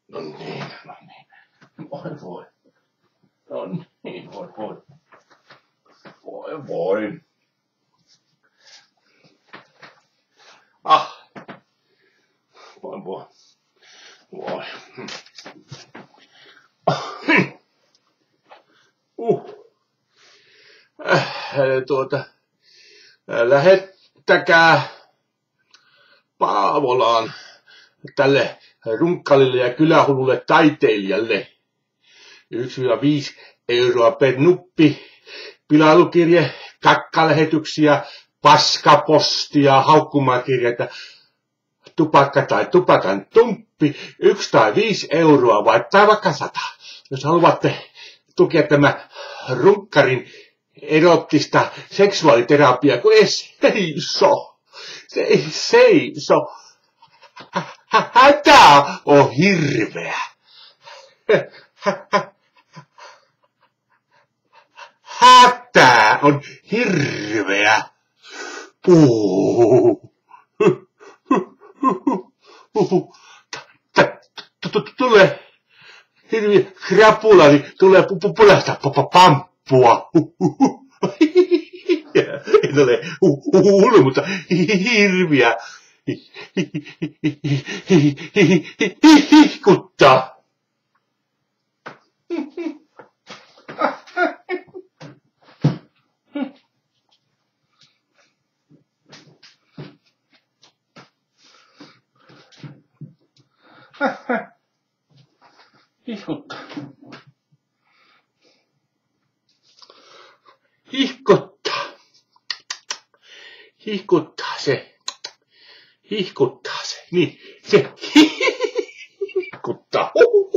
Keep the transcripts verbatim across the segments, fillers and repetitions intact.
No niin, no niin. Voi voi. No niin, voi voi. Voi voi. Ah. Voi voi. Voi. Uh. Äh, tuota. Lähettäkää Paavolaan tälle runkkalille ja kylähullulle taiteilijalle yksi viisi euroa per nuppi, pilailukirje, kakkalähetyksiä, paskapostia, haukkumakirjeitä, tupakka tai tupakan tumppi, yksi tai viisi euroa vai tai vaikka sata. Jos haluatte tukea tämä runkkarin erottista seksuaaliterapiaa, kun ei seiso, se ei seiso. Hätä on hirveä. Hätä on hirveä. Tulee hirveä krapula, niin tulee pulästä pamppua. Ei ole hullu, mutta hirviä. Hihkuttaa. Hihkuttaa. Hihkuttaa. Hihkuttaa se. Hihkuttaa se. Niin, se hihkuttaa.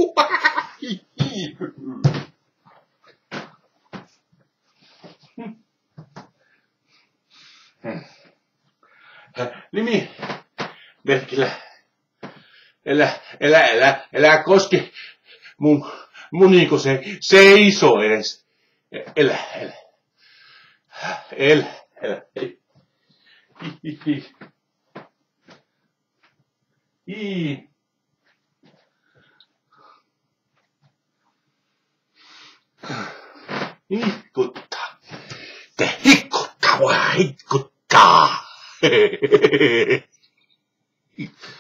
Nimi merkillä. Elä, elä, elä, elä koske mun, mun niinku se seiso edes. Elä, elä. Elä, elä. Hi, hi, hi. Hi. Hihkuttaa. Te hihkuttaa vai hihkuttaa?